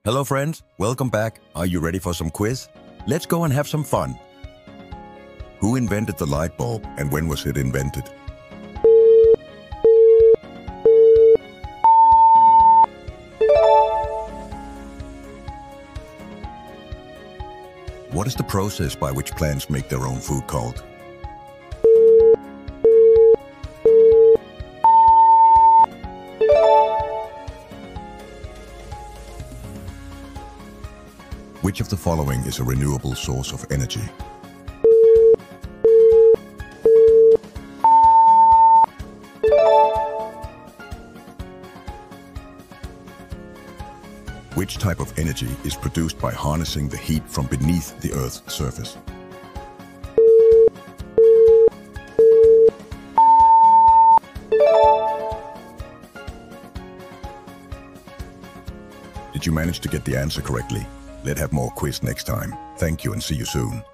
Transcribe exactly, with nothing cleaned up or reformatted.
Hello friends, welcome back. Are you ready for some quiz? Let's go and have some fun. Who invented the light bulb and when was it invented? What is the process by which plants make their own food called? Which of the following is a renewable source of energy? Which type of energy is produced by harnessing the heat from beneath the Earth's surface? Did you manage to get the answer correctly? Let's have more quiz next time. Thank you and see you soon.